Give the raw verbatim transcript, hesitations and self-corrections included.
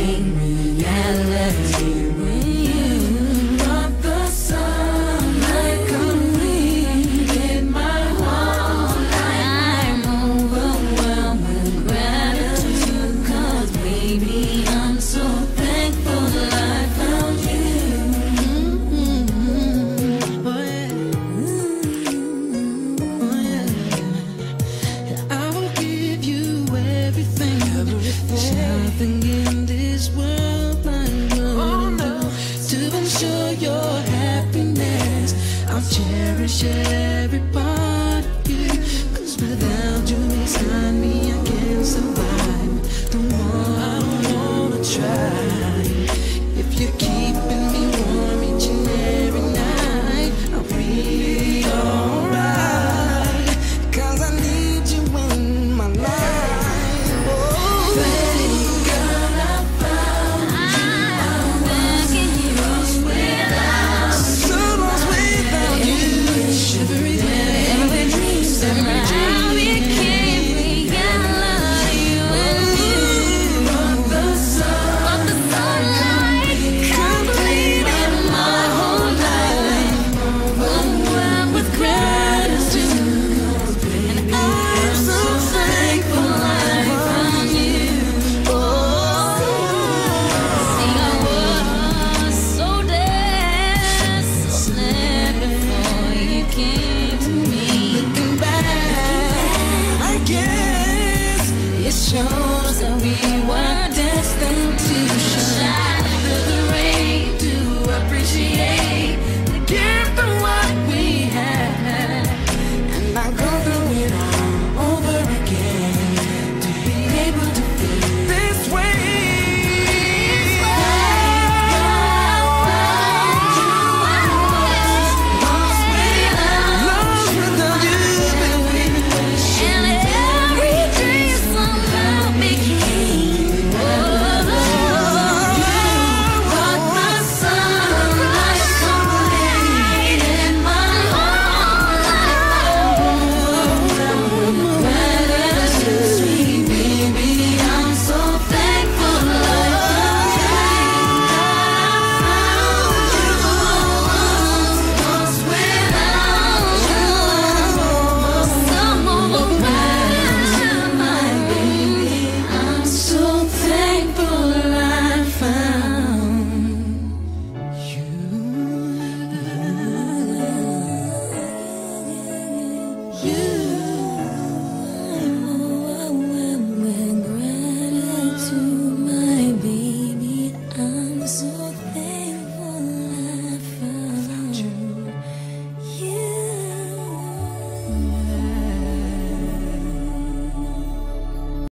became reality when you brought the sun like a ring in my heart. I'm overwhelmed with gratitude, 'cause baby, I'm so thankful that I found you. Mm-hmm. Oh yeah. Oh yeah. I will give you everything, everything. There's nothing in this world I won't do to ensure your happiness. I'll cherish every part of you, 'cause without you beside me I can't survive. The more I don't wanna try.